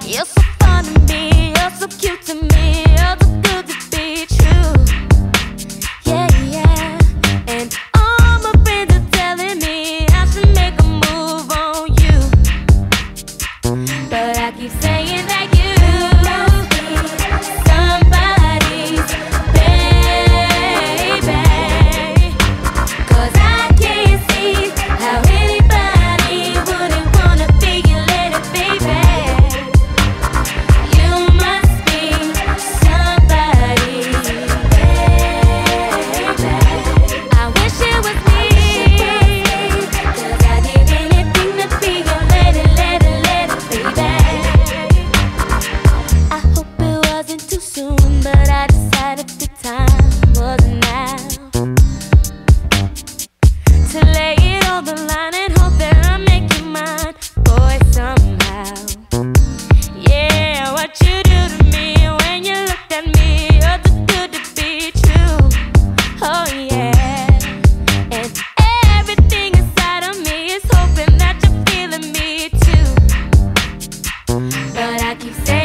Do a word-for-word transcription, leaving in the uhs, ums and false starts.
You're so fun to me, you're so cute to me, you're too good to be true. Yeah, yeah. And all my friends are telling me I should make a move on you, but I keep saying that you somebody's baby, 'cause I can't see how anybody wouldn't wanna be your little baby. You must be somebody's baby. I wish it was me, 'cause I'd give anything to be your little, little, little baby. I hope it wasn't too soon, but I decided the time wasn't now to lay it on the line and hope that I make you mine, boy, somehow. Yeah, what you do to me when you looked at me, you're too good to be true. Oh yeah, and everything inside of me is hoping that you're feeling me too, but I keep saying